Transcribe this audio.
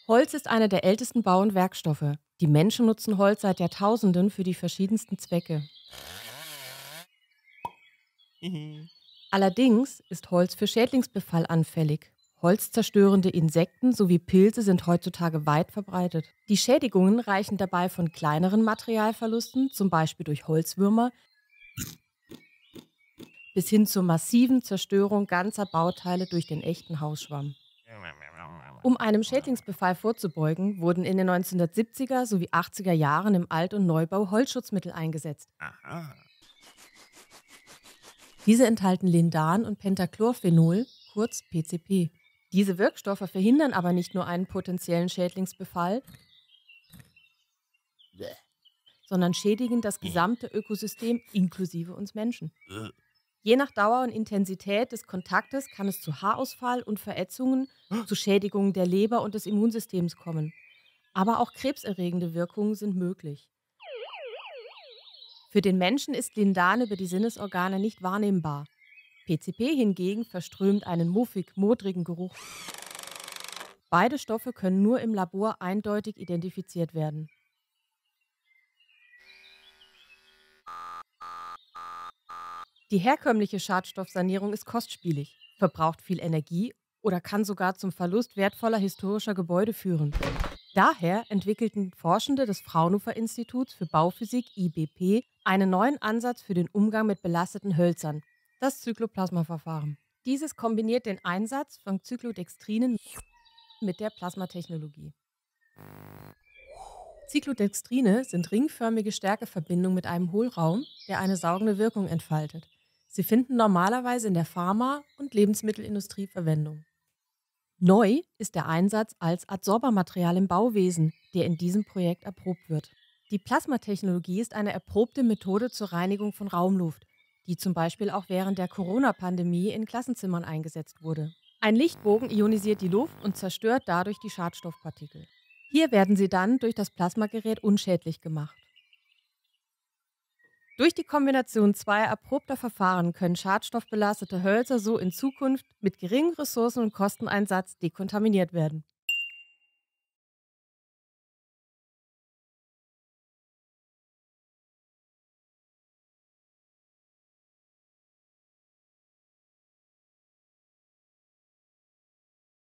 Holz ist einer der ältesten Bau- und Werkstoffe. Die Menschen nutzen Holz seit Jahrtausenden für die verschiedensten Zwecke. Allerdings ist Holz für Schädlingsbefall anfällig. Holzzerstörende Insekten sowie Pilze sind heutzutage weit verbreitet. Die Schädigungen reichen dabei von kleineren Materialverlusten, zum Beispiel durch Holzwürmer, bis hin zur massiven Zerstörung ganzer Bauteile durch den echten Hausschwamm. Um einem Schädlingsbefall vorzubeugen, wurden in den 1970er sowie 80er Jahren im Alt- und Neubau Holzschutzmittel eingesetzt. Aha. Diese enthalten Lindan und Pentachlorphenol, kurz PCP. Diese Wirkstoffe verhindern aber nicht nur einen potenziellen Schädlingsbefall, sondern schädigen das gesamte Ökosystem inklusive uns Menschen. Je nach Dauer und Intensität des Kontaktes kann es zu Haarausfall und Verätzungen, zu Schädigungen der Leber und des Immunsystems kommen. Aber auch krebserregende Wirkungen sind möglich. Für den Menschen ist Lindan über die Sinnesorgane nicht wahrnehmbar. PCP hingegen verströmt einen muffig-modrigen Geruch. Beide Stoffe können nur im Labor eindeutig identifiziert werden. Die herkömmliche Schadstoffsanierung ist kostspielig, verbraucht viel Energie oder kann sogar zum Verlust wertvoller historischer Gebäude führen. Daher entwickelten Forschende des Fraunhofer-Instituts für Bauphysik (IBP) einen neuen Ansatz für den Umgang mit belasteten Hölzern, das Zykloplasma-Verfahren. Dieses kombiniert den Einsatz von Cyclodextrinen mit der Plasmatechnologie. Cyclodextrine sind ringförmige Stärkeverbindungen mit einem Hohlraum, der eine saugende Wirkung entfaltet. Sie finden normalerweise in der Pharma- und Lebensmittelindustrie Verwendung. Neu ist der Einsatz als Adsorbermaterial im Bauwesen, der in diesem Projekt erprobt wird. Die Plasmatechnologie ist eine erprobte Methode zur Reinigung von Raumluft, die zum Beispiel auch während der Corona-Pandemie in Klassenzimmern eingesetzt wurde. Ein Lichtbogen ionisiert die Luft und zerstört dadurch die Schadstoffpartikel. Hier werden sie dann durch das Plasmagerät unschädlich gemacht. Durch die Kombination zweier erprobter Verfahren können schadstoffbelastete Hölzer so in Zukunft mit geringem Ressourcen- und Kosteneinsatz dekontaminiert werden.